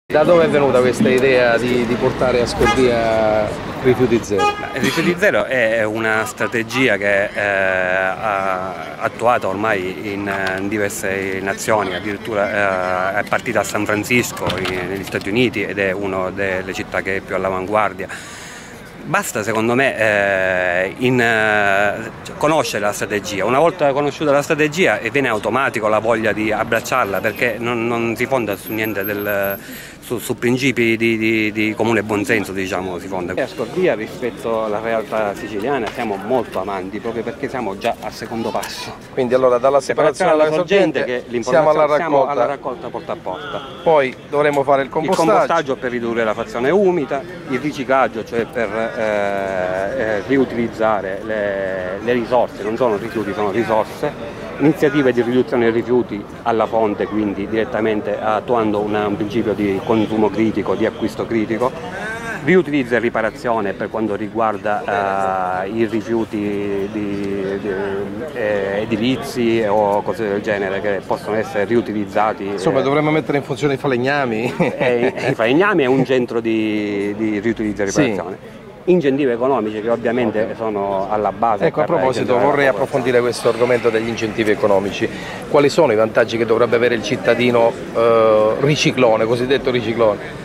Da dove è venuta questa idea di portare a Ascordia rifiuti zero? Rifiuti zero è una strategia che è attuata ormai in diverse nazioni, addirittura è partita a San Francisco negli Stati Uniti ed è una delle città che è più all'avanguardia. Basta secondo me conoscere la strategia. Una volta conosciuta la strategia viene automatico la voglia di abbracciarla, perché non si fonda su niente su principi di comune buonsenso, diciamo, si fonda. A Ascordia rispetto alla realtà siciliana siamo molto avanti, proprio perché siamo già al secondo passo. Quindi allora dalla separazione della sorgente che siamo alla raccolta porta a porta. Poi dovremo fare il compostaggio. Il compostaggio per ridurre la frazione umida, il riciclaggio, cioè per riutilizzare le risorse, non sono rifiuti, sono risorse, iniziative di riduzione dei rifiuti alla fonte, quindi direttamente attuando un principio di consumo critico, di acquisto critico, riutilizzo e riparazione per quanto riguarda i rifiuti edilizi o cose del genere che possono essere riutilizzati. Insomma, dovremmo mettere in funzione i falegnami. I falegnami è un centro di riutilizzo e riparazione. Sì. Incentivi economici che ovviamente sono alla base. Ecco, a proposito, vorrei approfondire questo argomento degli incentivi economici. Quali sono i vantaggi che dovrebbe avere il cittadino riciclone, cosiddetto riciclone?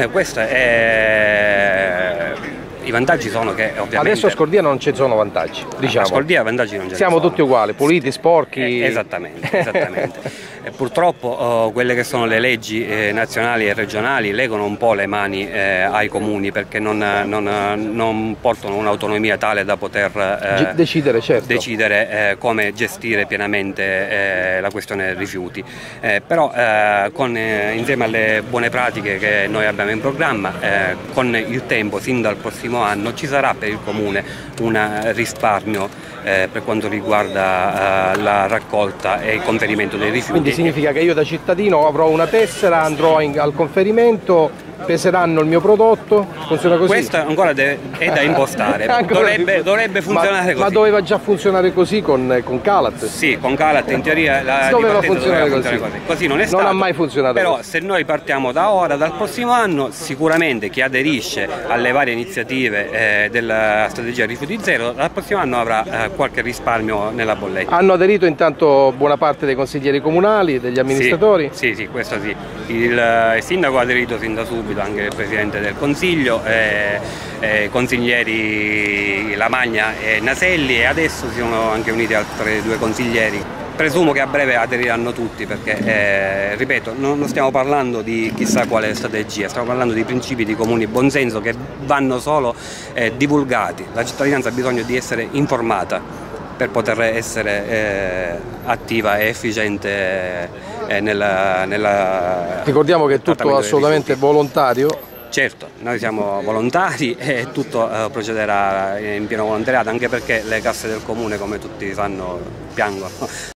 I vantaggi sono che ovviamente... Adesso a Ascordia non ci sono vantaggi, diciamo. A Ascordia vantaggi non ce ne Siamo sono. tutti uguali, puliti, sporchi... Esattamente. Purtroppo quelle che sono le leggi nazionali e regionali legano un po' le mani ai comuni, perché non portano un'autonomia tale da poter decidere, certo. decidere come gestire pienamente la questione dei rifiuti. Però insieme alle buone pratiche che noi abbiamo in programma, con il tempo, sin dal prossimo anno, ci sarà per il comune un risparmio per quanto riguarda la raccolta e il conferimento dei rifiuti. Quindi significa che io da cittadino avrò una tessera, andrò al conferimento, peseranno il mio prodotto, funziona così? Questo ancora è da impostare, dovrebbe funzionare così. Ma doveva già funzionare così con Calat? Sì, con Calat in teoria doveva funzionare così. Così non è stato. Non ha mai funzionato però così. Se noi partiamo da ora, dal prossimo anno, sicuramente chi aderisce alle varie iniziative della strategia rifiuti zero, dal prossimo anno avrà qualche risparmio nella bolletta. Hanno aderito intanto buona parte dei consiglieri comunali, degli amministratori? Sì, questo sì. Il sindaco ha aderito sin da subito, anche il Presidente del Consiglio, consiglieri Lamagna e Naselli, e adesso si sono anche uniti altri due consiglieri. Presumo che a breve aderiranno tutti, perché, ripeto, non stiamo parlando di chissà quale strategia, stiamo parlando di principi di comune buonsenso che vanno solo divulgati. La cittadinanza ha bisogno di essere informata per poter essere attiva e efficiente Ricordiamo che è tutto assolutamente volontario. Certo, noi siamo volontari e tutto procederà in pieno volontariato, anche perché le casse del comune, come tutti sanno, piangono.